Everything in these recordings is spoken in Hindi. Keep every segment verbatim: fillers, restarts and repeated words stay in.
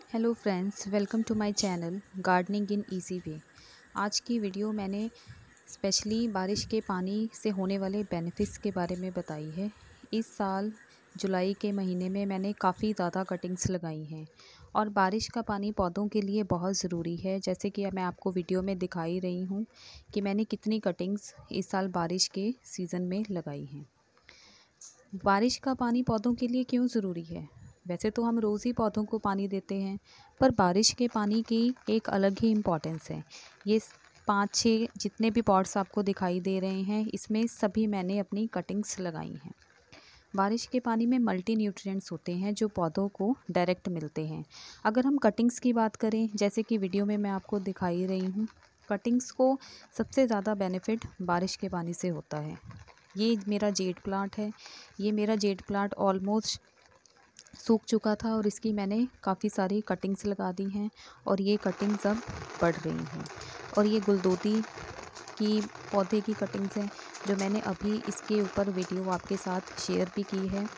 Hello friends, welcome to my channel gardening in easy way. आज की वीडियो मैंने स्पेशली बारिश के पानी से होने वाले बेनिफिट्स के बारे में बताई है। इस साल जुलाई के महीने में मैंने काफ़ी ज़्यादा कटिंग्स लगाई हैं और बारिश का पानी पौधों के लिए बहुत ज़रूरी है। जैसे कि मैं आपको वीडियो में दिखाई रही हूँ कि मैंने कितनी कटिंग्स इस साल बारिश के सीज़न में लगाई हैं। बारिश का पानी पौधों के लिए क्यों ज़रूरी है? वैसे तो हम रोज़ ही पौधों को पानी देते हैं, पर बारिश के पानी की एक अलग ही इम्पोर्टेंस है। ये पाँच छः जितने भी पॉट्स आपको दिखाई दे रहे हैं, इसमें सभी मैंने अपनी कटिंग्स लगाई हैं। बारिश के पानी में मल्टी न्यूट्रिएंट्स होते हैं जो पौधों को डायरेक्ट मिलते हैं। अगर हम कटिंग्स की बात करें, जैसे कि वीडियो में मैं आपको दिखाई रही हूँ, कटिंग्स को सबसे ज़्यादा बेनिफिट बारिश के पानी से होता है। ये मेरा जेड प्लांट है। ये मेरा जेड प्लांट ऑलमोस्ट सूख चुका था और इसकी मैंने काफ़ी सारी कटिंग्स लगा दी हैं और ये कटिंग्स अब बढ़ रही हैं। और ये गुलदोती की पौधे की कटिंग्स हैं जो मैंने अभी इसके ऊपर वीडियो आपके साथ शेयर भी की है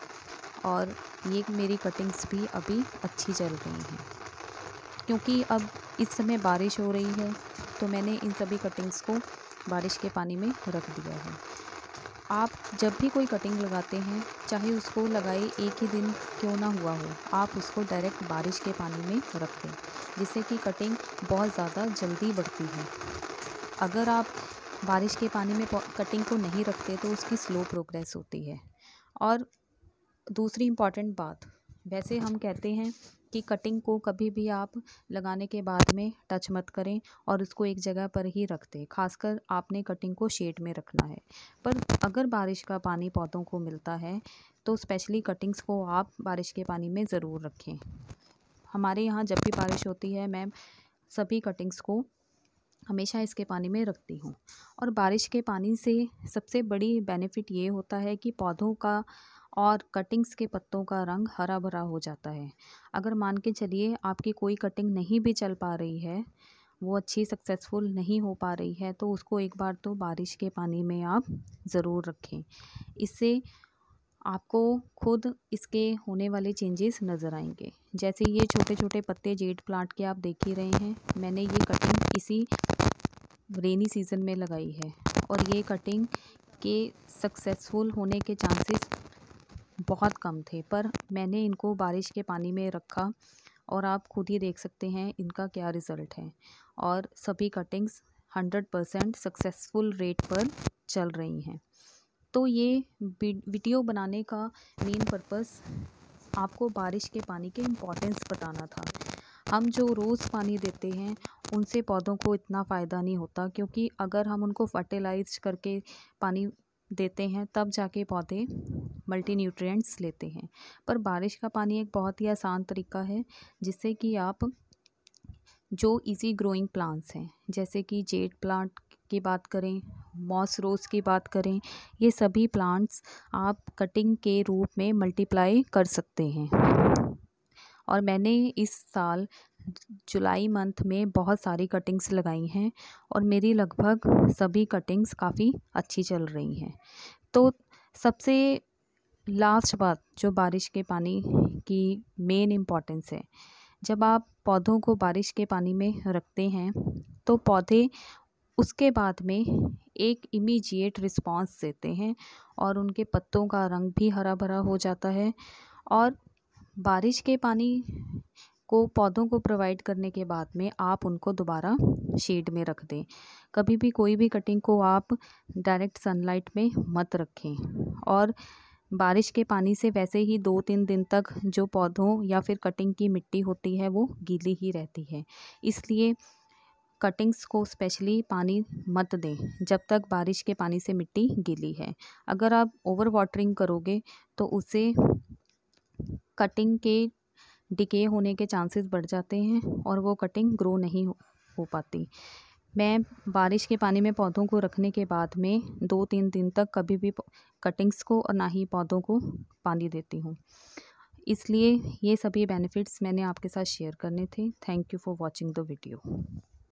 और ये मेरी कटिंग्स भी अभी अच्छी चल रही हैं। क्योंकि अब इस समय बारिश हो रही है तो मैंने इन सभी कटिंग्स को बारिश के पानी में रख दिया है। आप जब भी कोई कटिंग लगाते हैं, चाहे उसको लगाए एक ही दिन क्यों ना हुआ हो, आप उसको डायरेक्ट बारिश के पानी में रख दें, जिससे कि कटिंग बहुत ज़्यादा जल्दी बढ़ती है। अगर आप बारिश के पानी में कटिंग को नहीं रखते तो उसकी स्लो प्रोग्रेस होती है। और दूसरी इम्पॉर्टेंट बात, वैसे हम कहते हैं कि कटिंग को कभी भी आप लगाने के बाद में टच मत करें और उसको एक जगह पर ही रख दें। खासकर आपने कटिंग को शेड में रखना है। पर अगर बारिश का पानी पौधों को मिलता है तो स्पेशली कटिंग्स को आप बारिश के पानी में ज़रूर रखें। हमारे यहाँ जब भी बारिश होती है, मैं सभी कटिंग्स को हमेशा इसके पानी में रखती हूँ। और बारिश के पानी से सबसे बड़ी बेनिफिट ये होता है कि पौधों का और कटिंग्स के पत्तों का रंग हरा भरा हो जाता है। अगर मान के चलिए आपकी कोई कटिंग नहीं भी चल पा रही है, वो अच्छी सक्सेसफुल नहीं हो पा रही है, तो उसको एक बार तो बारिश के पानी में आप ज़रूर रखें। इससे आपको खुद इसके होने वाले चेंजेस नज़र आएंगे। जैसे ये छोटे छोटे पत्ते जेड प्लांट के आप देख ही रहे हैं, मैंने ये कटिंग इसी रेनी सीज़न में लगाई है और ये कटिंग के सक्सेसफुल होने के चांसेस बहुत कम थे, पर मैंने इनको बारिश के पानी में रखा और आप खुद ही देख सकते हैं इनका क्या रिज़ल्ट है। और सभी cuttings hundred percent successful rate पर चल रही हैं। तो ये वीडियो बनाने का मेन पर्पस आपको बारिश के पानी के इम्पोर्टेंस बताना था। हम जो रोज़ पानी देते हैं उनसे पौधों को इतना फ़ायदा नहीं होता, क्योंकि अगर हम उनको फर्टिलाइज करके पानी देते हैं तब जाके पौधे मल्टी न्यूट्रिएंट्स लेते हैं। पर बारिश का पानी एक बहुत ही आसान तरीका है जिससे कि आप जो इजी ग्रोइंग प्लांट्स हैं, जैसे कि जेड प्लांट की बात करें, मॉस रोज़ की बात करें, ये सभी प्लांट्स आप कटिंग के रूप में मल्टीप्लाई कर सकते हैं। और मैंने इस साल जुलाई मंथ में बहुत सारी कटिंग्स लगाई हैं और मेरी लगभग सभी कटिंग्स काफ़ी अच्छी चल रही हैं। तो सबसे लास्ट बात जो बारिश के पानी की मेन इम्पॉर्टेंस है, जब आप पौधों को बारिश के पानी में रखते हैं तो पौधे उसके बाद में एक इमीडिएट रिस्पांस देते हैं और उनके पत्तों का रंग भी हरा भरा हो जाता है। और बारिश के पानी को पौधों को प्रोवाइड करने के बाद में आप उनको दोबारा शेड में रख दें। कभी भी कोई भी कटिंग को आप डायरेक्ट सनलाइट में मत रखें। और बारिश के पानी से वैसे ही दो तीन दिन तक जो पौधों या फिर कटिंग की मिट्टी होती है वो गीली ही रहती है, इसलिए कटिंग्स को स्पेशली पानी मत दें जब तक बारिश के पानी से मिट्टी गीली है। अगर आप ओवर वाटरिंग करोगे तो उससे कटिंग के डिके होने के चांसेस बढ़ जाते हैं और वो कटिंग ग्रो नहीं हो, हो पाती। मैं बारिश के पानी में पौधों को रखने के बाद में दो तीन दिन तक कभी भी कटिंग्स को और ना ही पौधों को पानी देती हूँ। इसलिए ये सभी बेनिफिट्स मैंने आपके साथ शेयर करने थे। Thank you for watching the video.